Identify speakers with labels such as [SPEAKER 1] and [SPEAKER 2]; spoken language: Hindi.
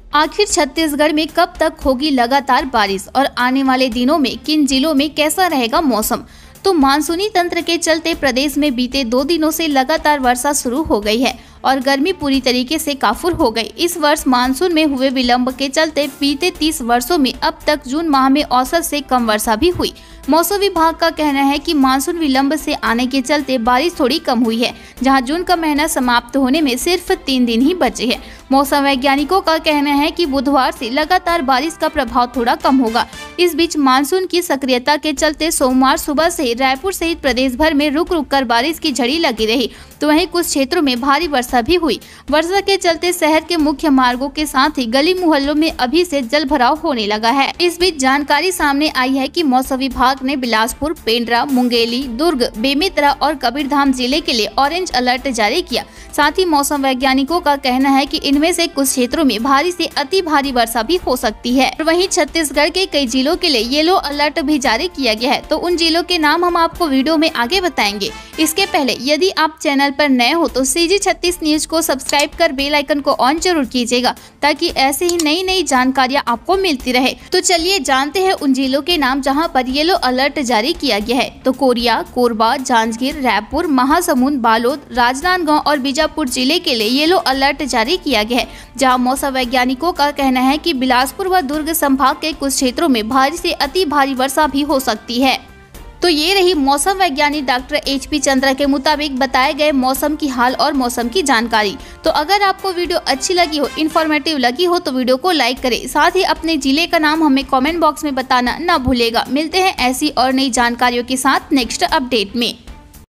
[SPEAKER 1] आखिर छत्तीसगढ़ में कब तक होगी लगातार बारिश और आने वाले दिनों में किन जिलों में कैसा रहेगा मौसम? तो मानसूनी तंत्र के चलते प्रदेश में बीते 2 दिनों से लगातार वर्षा शुरू हो गई है और गर्मी पूरी तरीके से काफूर हो गई। इस वर्ष मानसून में हुए विलंब के चलते बीते 30 वर्षों में अब तक जून माह में औसत से कम वर्षा भी हुई। मौसम विभाग का कहना है कि मानसून विलंब से आने के चलते बारिश थोड़ी कम हुई है, जहां जून का महीना समाप्त होने में सिर्फ 3 दिन ही बचे हैं। मौसम वैज्ञानिकों का कहना है कि बुधवार से लगातार बारिश का प्रभाव थोड़ा कम होगा। इस बीच मानसून की सक्रियता के चलते सोमवार सुबह से रायपुर सहित प्रदेश भर में रुक रुक कर बारिश की झड़ी लगी रही, तो वहीं कुछ क्षेत्रों में भारी वर्षा भी हुई। वर्षा के चलते शहर के मुख्य मार्गों के साथ ही गली मोहल्लों में अभी से जल भराव होने लगा है। इस बीच जानकारी सामने आई है कि मौसम विभाग ने बिलासपुर, पेंड्रा, मुंगेली, दुर्ग, बेमेतरा और कबीरधाम जिले के लिए ऑरेंज अलर्ट जारी किया। साथ ही मौसम वैज्ञानिकों का कहना है कि इनमें से कुछ क्षेत्रों में भारी से अति भारी वर्षा भी हो सकती है। वहीं छत्तीसगढ़ के कई जिलों के लिए येलो अलर्ट भी जारी किया गया है, तो उन जिलों के नाम हम आपको वीडियो में आगे बताएंगे। इसके पहले यदि आप चैनल पर नए हो तो CG 36 न्यूज को सब्सक्राइब कर बेल आइकन को ऑन जरूर कीजिएगा, ताकि ऐसे ही नई नई जानकारियां आपको मिलती रहे। तो चलिए जानते हैं उन जिलों के नाम जहां पर येलो अलर्ट जारी किया गया है। तो कोरिया, कोरबा, जांजगीर, रायपुर, महासमुंद, बालोद, राजनांदगांव और बीजापुर जिले के लिए येलो अलर्ट जारी किया गया है, जहां मौसम वैज्ञानिकों का कहना है कि बिलासपुर व दुर्ग संभाग के कुछ क्षेत्रों में भारी से अति भारी वर्षा भी हो सकती है। तो ये रही मौसम वैज्ञानिक डॉक्टर HP चंद्रा के मुताबिक बताए गए मौसम की हाल और मौसम की जानकारी। तो अगर आपको वीडियो अच्छी लगी हो, इन्फॉर्मेटिव लगी हो तो वीडियो को लाइक करें। साथ ही अपने जिले का नाम हमें कमेंट बॉक्स में बताना ना भूलेगा। मिलते हैं ऐसी और नई जानकारियों के साथ नेक्स्ट अपडेट में।